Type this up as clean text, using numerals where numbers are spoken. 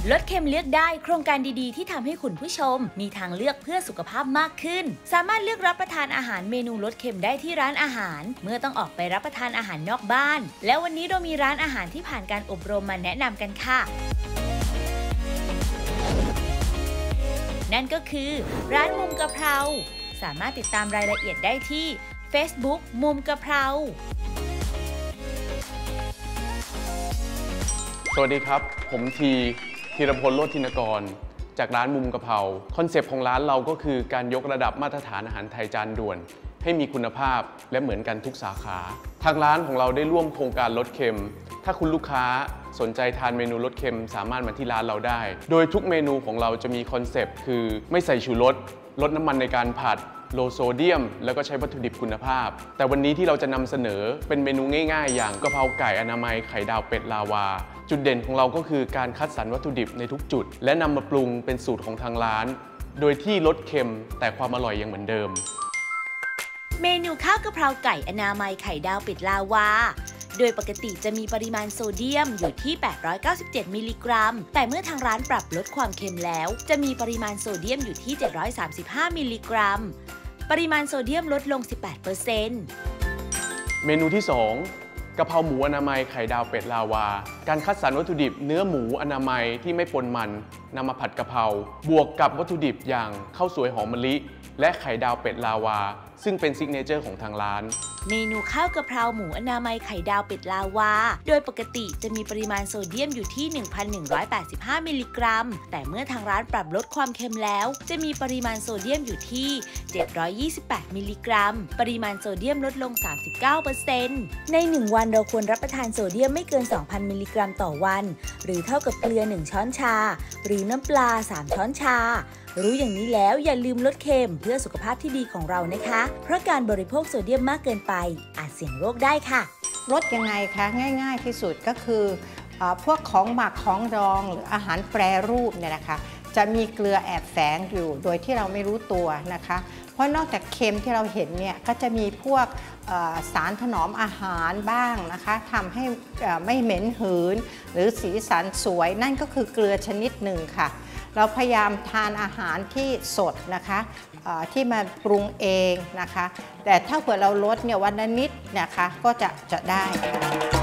ลดเค็มเลือกได้โครงการดีๆที่ทำให้คุณผู้ชมมีทางเลือกเพื่อสุขภาพมากขึ้นสามารถเลือกรับประทานอาหารเมนูลดเค็มได้ที่ร้านอาหารเมื่อต้องออกไปรับประทานอาหารนอกบ้านและวันนี้เรามีร้านอาหารที่ผ่านการอบรมมาแนะนำกันค่ะนั่นก็คือร้านมุมกะเพราสามารถติดตามรายละเอียดได้ที่ Facebook มุมกะเพราสวัสดีครับผมธีรพล โลธินกรจากร้านมุมกะเพราคอนเซปต์ของร้านเราก็คือการยกระดับมาตรฐานอาหารไทยจานด่วนให้มีคุณภาพและเหมือนกันทุกสาขาทางร้านของเราได้ร่วมโครงการลดเค็มถ้าคุณลูกค้าสนใจทานเมนูลดเค็มสามารถมาที่ร้านเราได้โดยทุกเมนูของเราจะมีคอนเซปต์คือไม่ใส่ชูรสลดน้ำมันในการผัดโลโซเดียมแล้วก็ใช้วัตถุดิบคุณภาพแต่วันนี้ที่เราจะนำเสนอเป็นเมนูง่ายๆอย่างกะเพราไก่อนามัยไข่ดาวเป็ดลาวาจุดเด่นของเราก็คือการคัดสรรวัตถุดิบในทุกจุดและนำมาปรุงเป็นสูตรของทางร้านโดยที่ลดเค็มแต่ความอร่อยยังเหมือนเดิมเมนูข้าวกะเพราไก่อนามัยไข่ดาวเป็ดลาวาโดยปกติจะมีปริมาณโซเดียมอยู่ที่897มิลลิกรัมแต่เมื่อทางร้านปรับลดความเค็มแล้วจะมีปริมาณโซเดียมอยู่ที่735มิลลิกรัมปริมาณโซเดียมลดลง 18% เมนูที่2กะเพราหมูอนามัยไข่ดาวเป็ดลาวาการคัดสรรวัตถุดิบเนื้อหมูอนามัยที่ไม่ปนมันนำมาผัดกะเพราบวกกับวัตถุดิบอย่างข้าวสวยหอมมะลิและไข่ดาวเป็ดลาวาซึ่งเป็นซิกเนเจอร์ของทางร้านเมนูข้าวกะเพราหมูอนามัยไข่ดาวเป็ดลาวาโดยปกติจะมีปริมาณโซเดียมอยู่ที่ 1,185 มิลลิกรัมแต่เมื่อทางร้านปรับลดความเค็มแล้วจะมีปริมาณโซเดียมอยู่ที่728มิลลิกรัมปริมาณโซเดียมลดลง 39% ใน1วันเราควรรับประทานโซเดียมไม่เกิน 2,000 มิลลิกรัมต่อวันหรือเท่ากับเกลือ1ช้อนชาหรือน้ำปลา3ช้อนชารู้อย่างนี้แล้วอย่าลืมลดเค็มเพื่อสุขภาพที่ดีของเรานะคะเพราะการบริโภคโซเดียมมากเกินไปอาจเสี่ยงโรคได้ค่ะลดยังไงคะง่ายๆที่สุดก็คือพวกของหมักของดองหรืออาหารแปรรูปเนี่ยนะคะจะมีเกลือแอบแฝงอยู่โดยที่เราไม่รู้ตัวนะคะเพราะนอกจากเค็มที่เราเห็นเนี่ยก็จะมีพวกสารถนอมอาหารบ้างนะคะทำให้ไม่เหม็นหืนหรือสีสันสวยนั่นก็คือเกลือชนิดหนึ่งค่ะเราพยายามทานอาหารที่สดนะคะที่มาปรุงเองนะคะแต่ถ้าเผื่อเราลดเนี่ยวันละนิดนะคะก็จะได้